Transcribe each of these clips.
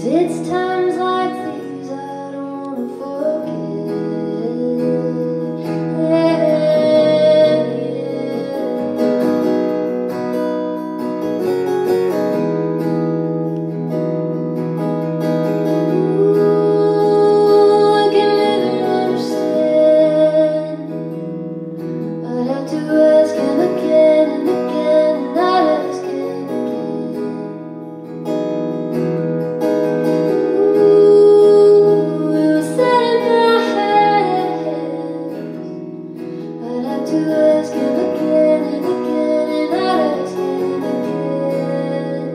it's times like these I don't wanna forget. Ooh, I can never understand. I'd have to ask him again and again, and I'd ask him again. Ooh, it was set in my head. I'd have to ask him again and again, and I'd ask him again.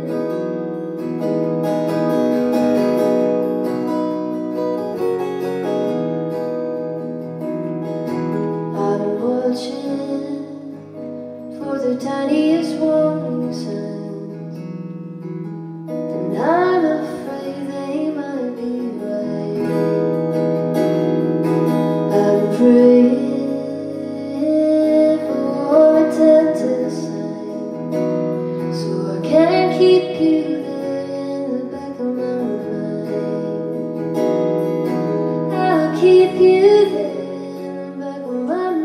I've been watching for the tiniest warning signs, and I'm afraid they might be right. I've been praying for a telltale sign, so I can keep you there in the back of my mind. I'll keep you there in the back of my mind.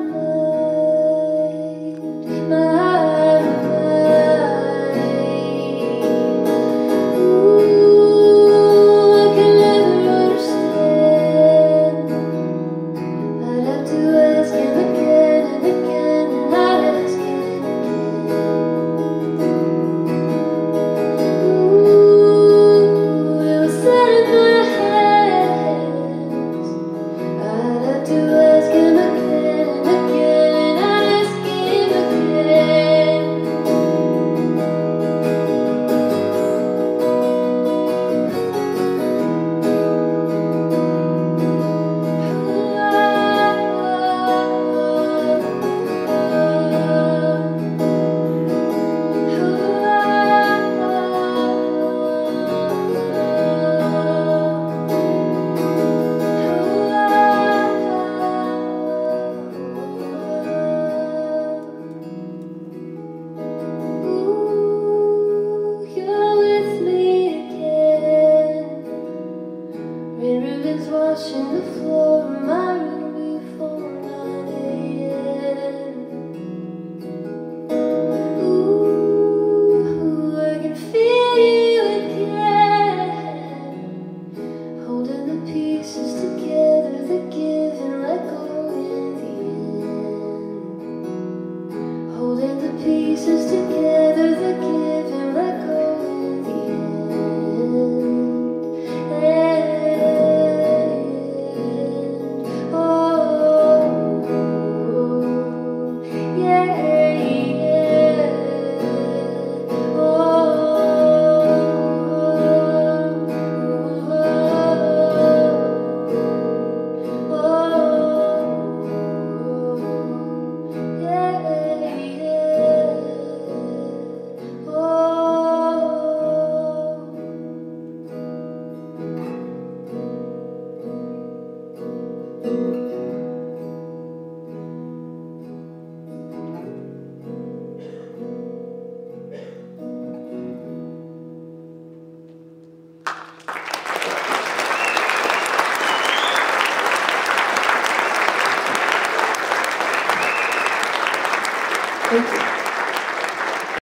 Washing the floor of my room before 9 a.m. Ooh, I can feel you again, holding the pieces together that give and let go in the end. Holding the pieces together that give and let go in the end. Oh,